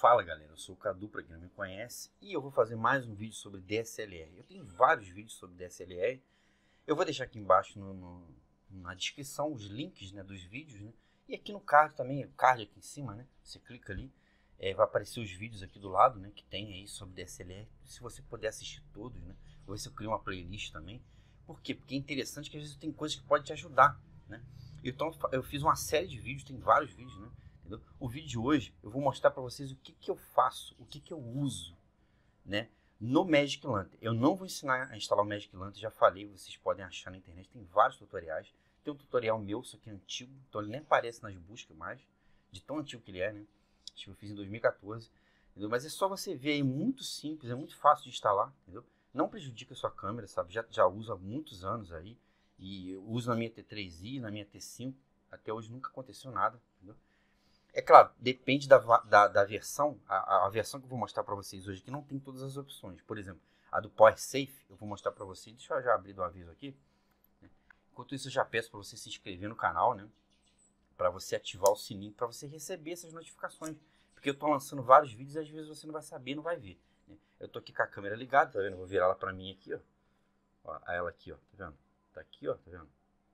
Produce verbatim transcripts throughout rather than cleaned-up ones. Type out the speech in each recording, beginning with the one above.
Fala galera, eu sou o Cadu, para quem não me conhece, e eu vou fazer mais um vídeo sobre D S L R. Eu tenho vários vídeos sobre D S L R, eu vou deixar aqui embaixo no, no, na descrição os links, né, dos vídeos, né, e aqui no card também, o card aqui em cima, né, você clica ali, é, vai aparecer os vídeos aqui do lado, né, que tem aí sobre D S L R, se você puder assistir todos, né, vou ver se eu crio uma playlist também. Por quê? Porque é interessante que às vezes tem coisas que podem te ajudar, né. Então eu fiz uma série de vídeos, tem vários vídeos, né. Entendeu? O vídeo de hoje eu vou mostrar para vocês o que, que eu faço, o que, que eu uso, né, no Magic Lantern. Eu não vou ensinar a instalar o Magic Lantern, já falei, vocês podem achar na internet, tem vários tutoriais. Tem um tutorial meu, só que é antigo, então ele nem aparece nas buscas mais, de tão antigo que ele é, né? Acho que eu fiz em dois mil e quatorze, entendeu? Mas é só você ver aí, muito simples, é muito fácil de instalar, entendeu? Não prejudica a sua câmera, sabe? Já, já uso há muitos anos aí, e eu uso na minha T três i, na minha T cinco, até hoje nunca aconteceu nada, entendeu? É claro, depende da, da, da versão, a, a versão que eu vou mostrar para vocês hoje, que não tem todas as opções. Por exemplo, a do Power Safe, eu vou mostrar para vocês, deixa eu já abrir do aviso aqui. Né? Enquanto isso, eu já peço para você se inscrever no canal, né? Para você ativar o sininho, para você receber essas notificações. Porque eu estou lançando vários vídeos e às vezes você não vai saber, não vai ver. Né? Eu estou aqui com a câmera ligada, tá vendo? Eu vou virar ela para mim aqui, ó. Ó. Ela aqui, ó, tá vendo? Tá aqui, ó, tá vendo?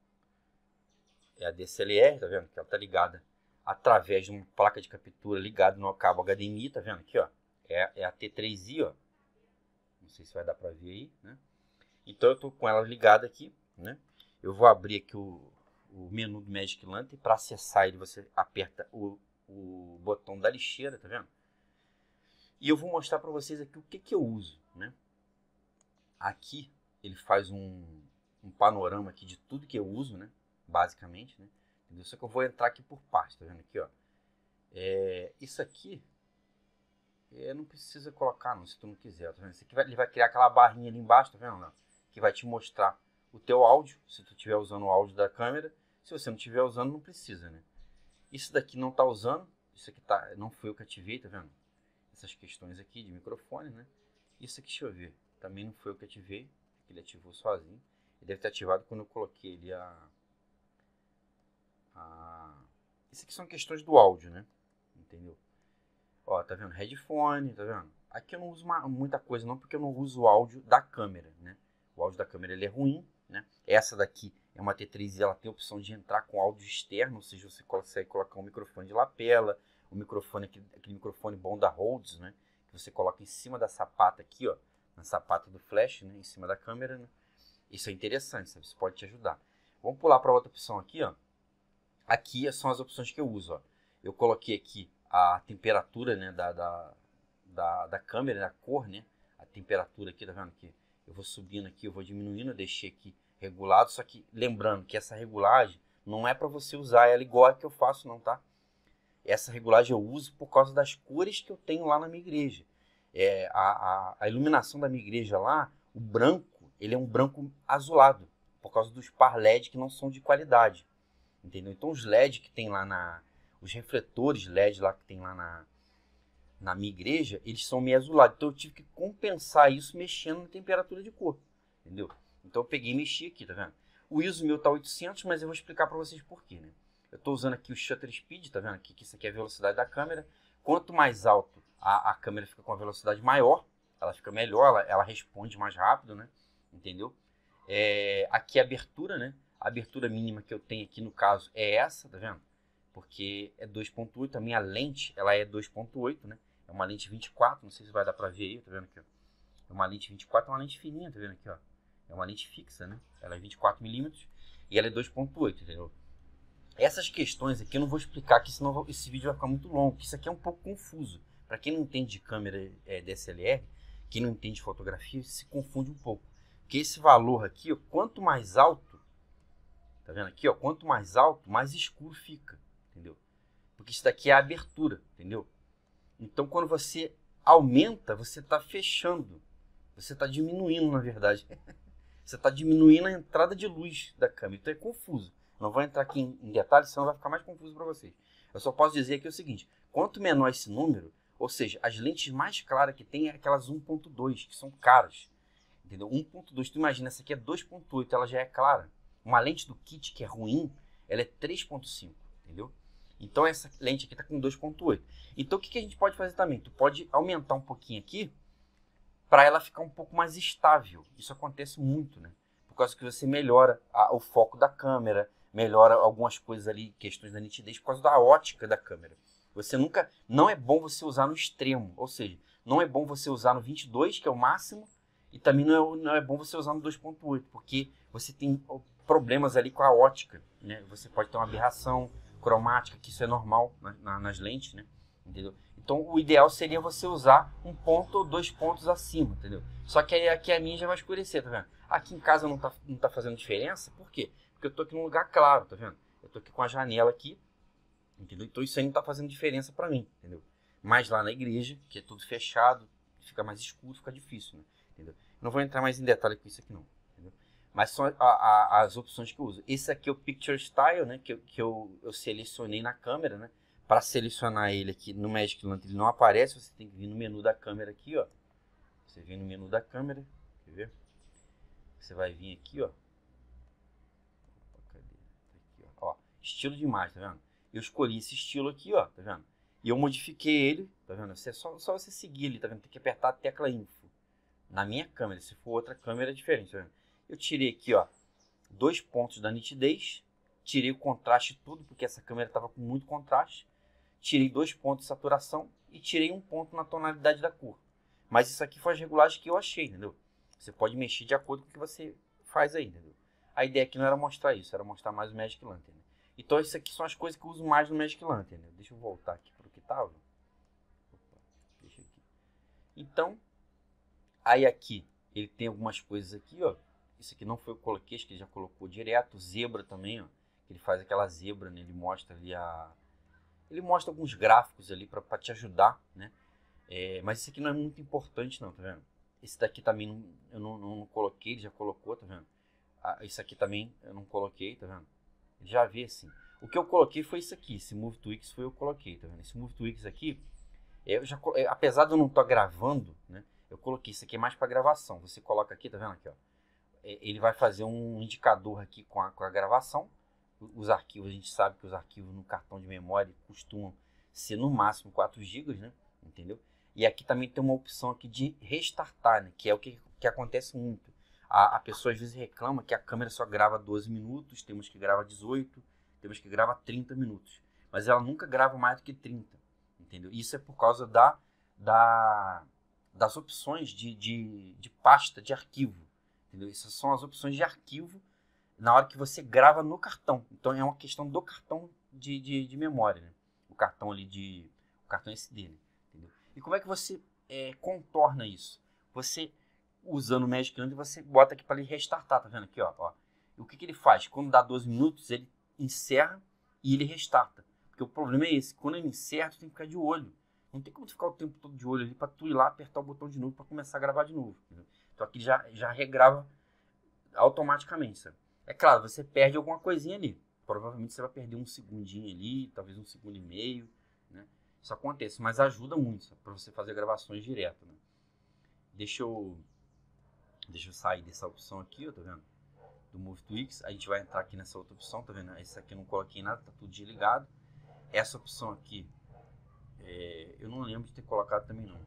É a D S L R, tá vendo? Que ela tá ligada através de uma placa de captura ligada no cabo H D M I, tá vendo aqui, ó? É, é a T três i, ó. Não sei se vai dar pra ver aí, né? Então eu tô com ela ligada aqui, né? Eu vou abrir aqui o, o menu do Magic Lantern. Para acessar ele, você aperta o, o botão da lixeira, tá vendo? E eu vou mostrar pra vocês aqui o que que eu uso, né? Aqui ele faz um, um panorama aqui de tudo que eu uso, né? Basicamente, né? Entendeu? Só que eu vou entrar aqui por parte, tá vendo aqui, ó? É, isso aqui, é, não precisa colocar não, se tu não quiser, tá vendo? Isso aqui vai, ele vai criar aquela barrinha ali embaixo, tá vendo? Não? Que vai te mostrar o teu áudio, se tu estiver usando o áudio da câmera. Se você não estiver usando, não precisa, né? Isso daqui não tá usando, isso aqui tá, não foi eu que ativei, tá vendo? Essas questões aqui de microfone, né? Isso aqui, deixa eu ver, também não foi eu que ativei, ele ativou sozinho. Ele deve ter ativado quando eu coloquei ali a... Ah, isso aqui são questões do áudio, né? Entendeu? Ó, tá vendo? Headphone, tá vendo? Aqui eu não uso uma, muita coisa não, porque eu não uso o áudio da câmera, né? O áudio da câmera ele é ruim, né? Essa daqui é uma T três i, ela tem a opção de entrar com áudio externo, ou seja, você consegue colocar um microfone de lapela, um microfone, aquele, aquele microfone bom da Rhodes, né? Que você coloca em cima da sapata aqui, ó, na sapata do flash, né? Em cima da câmera, né? Isso é interessante, sabe? Isso pode te ajudar. Vamos pular para outra opção aqui, ó. Aqui são as opções que eu uso, ó. Eu coloquei aqui a temperatura, né, da, da, da, da câmera, a cor, né, a temperatura aqui, tá vendo aqui? Eu vou subindo aqui, eu vou diminuindo, eu deixei aqui regulado, só que lembrando que essa regulagem não é para você usar ela igual a que eu faço não, tá? Essa regulagem eu uso por causa das cores que eu tenho lá na minha igreja. É, a, a, a iluminação da minha igreja lá, o branco, ele é um branco azulado, por causa dos par L E D que não são de qualidade. Entendeu? Então os L E D que tem lá na... Os refletores L E D lá que tem lá na, na minha igreja, eles são meio azulados. Então eu tive que compensar isso mexendo na temperatura de cor. Entendeu? Então eu peguei e mexi aqui, tá vendo? O I S O meu tá oitocentos, mas eu vou explicar para vocês por quê, né? Eu tô usando aqui o Shutter Speed, tá vendo aqui? Que isso aqui é a velocidade da câmera. Quanto mais alto a, a câmera fica com a velocidade maior, ela fica melhor, ela, ela responde mais rápido, né? Entendeu? É, aqui é a abertura, né? A abertura mínima que eu tenho aqui no caso é essa, tá vendo? Porque é dois ponto oito, a minha lente ela é dois ponto oito, né? É uma lente vinte e quatro, não sei se vai dar pra ver aí, tá vendo aqui, ó? É uma lente vinte e quatro, é uma lente fininha, tá vendo aqui, ó? É uma lente fixa, né? Ela é vinte e quatro milímetros e ela é dois ponto oito, entendeu? Essas questões aqui eu não vou explicar, que senão esse vídeo vai ficar muito longo, porque isso aqui é um pouco confuso. Para quem não entende de câmera é, D S L R, quem não entende de fotografia, se confunde um pouco. Porque esse valor aqui, ó, quanto mais alto, tá vendo aqui, ó, quanto mais alto, mais escuro fica, entendeu? Porque isso daqui é a abertura, entendeu? Então quando você aumenta, você está fechando, você está diminuindo, na verdade. Você está diminuindo a entrada de luz da câmera, então é confuso. Não vou entrar aqui em, em detalhes, senão vai ficar mais confuso para vocês. Eu só posso dizer aqui o seguinte, quanto menor esse número, ou seja, as lentes mais claras que tem é aquelas um ponto dois, que são caras. Entendeu? um ponto dois, tu imagina, essa aqui é dois ponto oito, ela já é clara. Uma lente do kit que é ruim, ela é três ponto cinco, entendeu? Então essa lente aqui está com dois ponto oito. Então o que, que a gente pode fazer também? Tu pode aumentar um pouquinho aqui para ela ficar um pouco mais estável. Isso acontece muito, né? Por causa que você melhora a, o foco da câmera, melhora algumas coisas ali, questões da nitidez, por causa da ótica da câmera. Você nunca, não é bom você usar no extremo, ou seja, não é bom você usar no vinte e dois, que é o máximo, e também não é, não é bom você usar no dois ponto oito, porque você tem problemas ali com a ótica, né? Você pode ter uma aberração cromática, que isso é normal na, na, nas lentes, né? Entendeu? Então o ideal seria você usar um ponto ou dois pontos acima, entendeu? Só que aí aqui a minha já vai escurecer, tá vendo? Aqui em casa não tá, não tá fazendo diferença, por quê? Porque eu tô aqui num lugar claro, tá vendo? Eu tô aqui com a janela aqui, entendeu? Então isso aí não tá fazendo diferença para mim, entendeu? Mas lá na igreja, que é tudo fechado, fica mais escuro, fica difícil, né? Entendeu? Não vou entrar mais em detalhe com isso aqui não, entendeu? Mas são a, a, as opções que eu uso. Esse aqui é o Picture Style, né? Que, eu, que eu, eu selecionei na câmera, né? Para selecionar ele aqui no Magic Lantern, ele não aparece, você tem que vir no menu da câmera aqui, ó. Você vem no menu da câmera, quer ver? Você vai vir aqui, ó. Cadê? Aqui, ó. Ó, estilo de imagem, tá vendo? Eu escolhi esse estilo aqui, ó, tá vendo? E eu modifiquei ele, tá vendo? Você, só, só você seguir ele, tá vendo? Tem que apertar a tecla Info. Na minha câmera, se for outra câmera é diferente, tá vendo? Eu tirei aqui, ó, dois pontos da nitidez, tirei o contraste tudo, porque essa câmera estava com muito contraste. Tirei dois pontos de saturação e tirei um ponto na tonalidade da cor. Mas isso aqui foi as regulagens que eu achei, entendeu? Você pode mexer de acordo com o que você faz aí, entendeu? A ideia aqui não era mostrar isso, era mostrar mais o Magic Lantern, né? Então isso aqui são as coisas que eu uso mais no Magic Lantern, né? Deixa eu voltar aqui para o que estava. Deixa aqui. Então, aí aqui, ele tem algumas coisas aqui, ó. Isso aqui não foi eu coloquei, acho que ele já colocou direto. Zebra também, ó. Ele faz aquela zebra, né? Ele mostra ali a... Ele mostra alguns gráficos ali para te ajudar, né? É, mas isso aqui não é muito importante não, tá vendo? Esse daqui também não, eu não, não, não coloquei, ele já colocou, tá vendo? Ah, isso aqui também eu não coloquei, tá vendo? Ele já vê assim. O que eu coloquei foi isso aqui, esse Move Tweaks foi eu coloquei, tá vendo? Esse Move Tweaks aqui, eu já, apesar de eu não estar gravando, né? Eu coloquei isso aqui mais para gravação. Você coloca aqui, tá vendo aqui, ó? Ele vai fazer um indicador aqui com a, com a gravação. Os arquivos, a gente sabe que os arquivos no cartão de memória costumam ser no máximo quatro gigas, né? Entendeu? E aqui também tem uma opção aqui de restartar, né? Que é o que, que acontece muito. A, a pessoa às vezes reclama que a câmera só grava doze minutos, temos que gravar dezoito, temos que gravar trinta minutos. Mas ela nunca grava mais do que trinta, entendeu? Isso é por causa da, da, das opções de, de, de pasta, de arquivo, entendeu? Essas são as opções de arquivo na hora que você grava no cartão. Então é uma questão do cartão de, de, de memória, né? O cartão ali de... o cartão S D, né? Entendeu? E como é que você é, contorna isso? Você, usando o Magic Lantern, você bota aqui para ele restartar, tá vendo aqui, ó, ó. E o que, que ele faz? Quando dá doze minutos, ele encerra e ele restarta. Porque o problema é esse, quando ele encerra, tu tem que ficar de olho. Não tem como tu ficar o tempo todo de olho ali para tu ir lá apertar o botão de novo para começar a gravar de novo. Entendeu? Então aqui já, já regrava automaticamente, sabe? É claro, você perde alguma coisinha ali. Provavelmente você vai perder um segundinho ali, talvez um segundo e meio, né? Isso acontece, mas ajuda muito para você fazer gravações direto, né? Deixa eu, deixa eu sair dessa opção aqui, ó, tá vendo? Do Move Tweaks. A gente vai entrar aqui nessa outra opção, tá vendo? Essa aqui eu não coloquei nada, tá tudo desligado. Essa opção aqui, é, eu não lembro de ter colocado também não.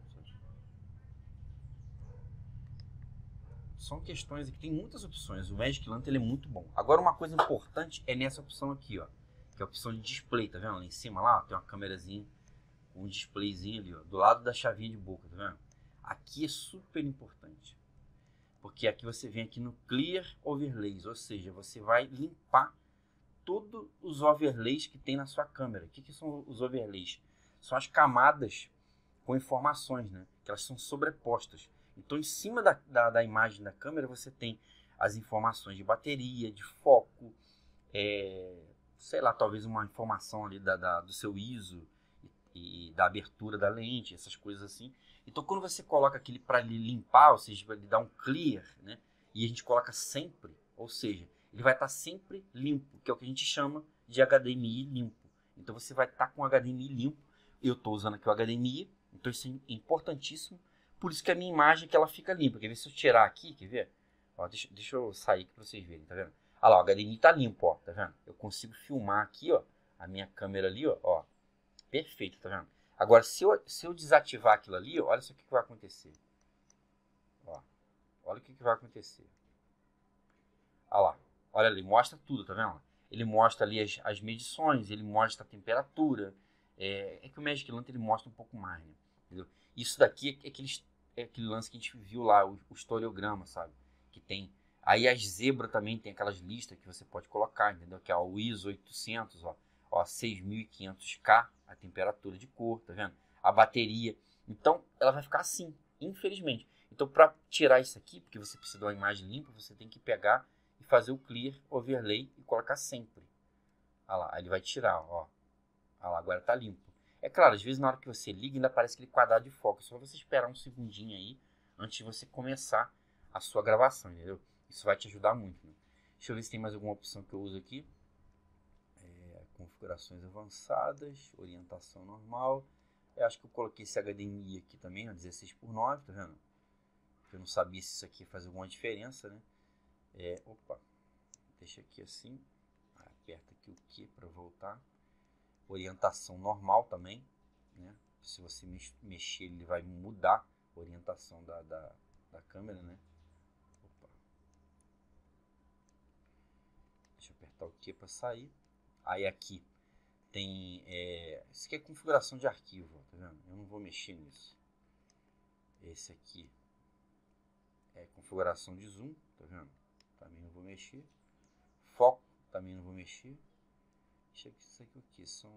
São questões aqui, tem muitas opções. O Magic Lantern ele é muito bom. Agora uma coisa importante é nessa opção aqui, ó, que é a opção de display, tá vendo? Lá em cima lá, ó, tem uma câmerazinha, um displayzinho ali, ó, do lado da chavinha de boca, tá vendo? Aqui é super importante. Porque aqui você vem aqui no Clear Overlays, ou seja, você vai limpar todos os overlays que tem na sua câmera. O que, que são os overlays? São as camadas com informações, né? Que elas são sobrepostas. Então, em cima da, da, da imagem da câmera, você tem as informações de bateria, de foco, é, sei lá, talvez uma informação ali da, da, do seu I S O e, e da abertura da lente, essas coisas assim. Então, quando você coloca aquele para ele limpar, ou seja, para ele dar um clear, né? E a gente coloca sempre, ou seja, ele vai estar sempre limpo, que é o que a gente chama de H D M I limpo. Então, você vai estar com o H D M I limpo. Eu estou usando aqui o H D M I, então isso é importantíssimo. Por isso que a minha imagem que ela fica limpa. Quer ver se eu tirar aqui, quer ver? Ó, deixa, deixa eu sair aqui para vocês verem, tá vendo? Olha lá, o H D M I tá limpo, ó, tá vendo? Eu consigo filmar aqui, ó, a minha câmera ali, ó, ó, perfeito, tá vendo? Agora, se eu, se eu desativar aquilo ali, olha só o que, que vai acontecer. Ó, olha o que, que vai acontecer. Olha lá, olha ali, mostra tudo, tá vendo? Ele mostra ali as, as medições, ele mostra a temperatura. É, é que o Magic Lantern ele mostra um pouco mais, né? Entendeu? Isso daqui é aquele, é aquele lance que a gente viu lá, o, o historiograma, sabe? Que tem. Aí as zebras também tem aquelas listas que você pode colocar, entendeu? Que é o I S O oitocentos, ó, ó seis mil e quinhentos K, a temperatura de cor, tá vendo? A bateria. Então, ela vai ficar assim, infelizmente. Então, para tirar isso aqui, porque você precisa de uma imagem limpa, você tem que pegar e fazer o clear, overlay e colocar sempre. Olha lá, aí ele vai tirar, ó. Olha lá, agora tá limpo. É claro, às vezes na hora que você liga ainda aparece aquele quadrado de foco. É só você esperar um segundinho aí antes de você começar a sua gravação, entendeu? Isso vai te ajudar muito, né? Deixa eu ver se tem mais alguma opção que eu uso aqui. É, configurações avançadas, orientação normal. Eu acho que eu coloquei esse H D M I aqui também, ó, dezesseis por nove, tá vendo? Eu não sabia se isso aqui faz alguma diferença, né? É, opa, deixa aqui assim. Aperta aqui o Q para voltar. Orientação normal também, né? Se você mexer, ele vai mudar a orientação da, da, da câmera, né? Opa. Deixa eu apertar o Q para sair. Aí aqui tem, é, isso aqui é configuração de arquivo, tá vendo? Eu não vou mexer nisso. Esse aqui é configuração de zoom, tá vendo? Também não vou mexer. Foco, também não vou mexer. Isso aqui, isso aqui, aqui são,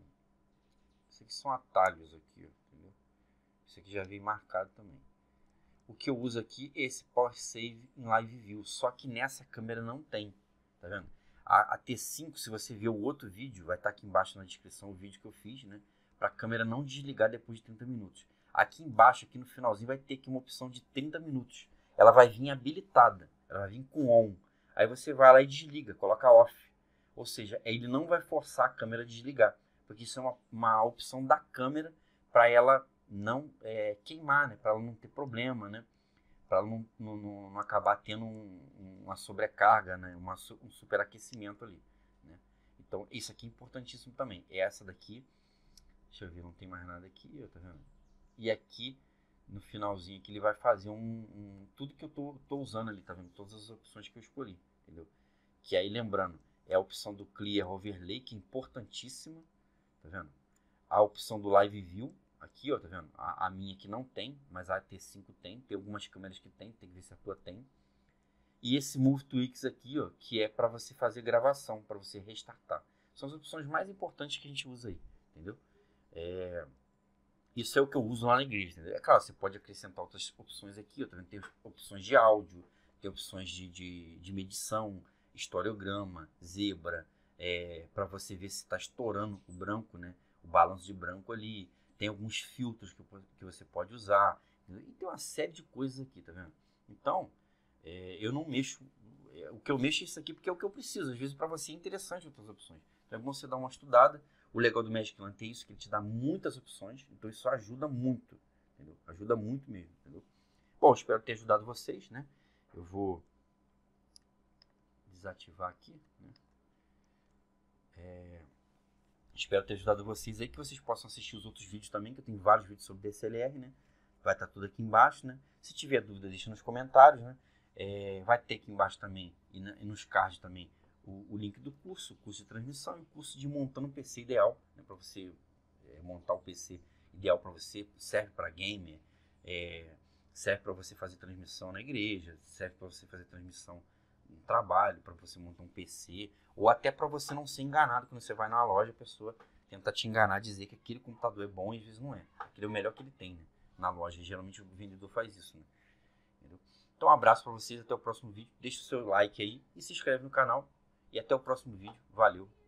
isso aqui são atalhos aqui, ó, entendeu? Isso aqui já veio marcado também. O que eu uso aqui é esse Power Save em Live View, só que nessa câmera não tem, tá vendo? A, a T cinco, se você ver o outro vídeo, vai estar aqui embaixo na descrição o vídeo que eu fiz, né? Para a câmera não desligar depois de trinta minutos. Aqui embaixo, aqui no finalzinho, vai ter aqui uma opção de trinta minutos. Ela vai vir habilitada, ela vai vir com on. Aí você vai lá e desliga, coloca off. Ou seja, ele não vai forçar a câmera a desligar, porque isso é uma, uma opção da câmera para ela não é, queimar, né? Para ela não ter problema, né? Para ela não, não, não acabar tendo um, uma sobrecarga, né? Uma, um superaquecimento ali, né? Então, isso aqui é importantíssimo também. Essa daqui, deixa eu ver, não tem mais nada aqui, tá vendo? E aqui, no finalzinho, aqui, ele vai fazer um, um tudo que eu tô, tô usando ali, tá vendo? Todas as opções que eu escolhi, entendeu? Que aí, lembrando, é a opção do Clear Overlay, que é importantíssima, tá vendo? A opção do Live View, aqui, ó, tá vendo? A, a minha aqui não tem, mas a T cinco tem. Tem algumas câmeras que tem, tem que ver se a tua tem. E esse Move to X aqui, ó, que é para você fazer gravação, para você restartar. São as opções mais importantes que a gente usa aí, entendeu? É... Isso é o que eu uso lá na igreja, entendeu? É claro, você pode acrescentar outras opções aqui, ó, tá vendo? Tem opções de áudio, tem opções de, de, de medição, historiograma, zebra, é, para você ver se está estourando o branco, né? O balanço de branco ali. Tem alguns filtros que, que você pode usar. Entendeu? E tem uma série de coisas aqui, tá vendo? Então, é, eu não mexo. É, o que eu mexo é isso aqui porque é o que eu preciso. Às vezes para você é interessante outras opções. Então é bom você dar uma estudada. O legal do Magic Lantern é isso, que ele te dá muitas opções. Então isso ajuda muito, entendeu? Ajuda muito mesmo, entendeu? Bom, espero ter ajudado vocês, né? Eu vou desativar aqui, né? É, espero ter ajudado vocês aí, que vocês possam assistir os outros vídeos também, que eu tenho vários vídeos sobre D S L R, né? Vai estar tudo aqui embaixo, né? Se tiver dúvida, deixa nos comentários, né? É, vai ter aqui embaixo também, e, na, e nos cards também, o, o link do curso, o curso de transmissão e o curso de montando um P C ideal, né? Para você é, montar o P C ideal para você, serve para gamer, é, serve para você fazer transmissão na igreja, serve para você fazer transmissão no trabalho, para você montar um P C, ou até para você não ser enganado quando você vai na loja, a pessoa tenta te enganar, dizer que aquele computador é bom e às vezes não é. Aquele é o melhor que ele tem, né? Na loja. E geralmente o vendedor faz isso, né? Entendeu? Então um abraço para vocês, até o próximo vídeo. Deixa o seu like aí e se inscreve no canal. E até o próximo vídeo. Valeu!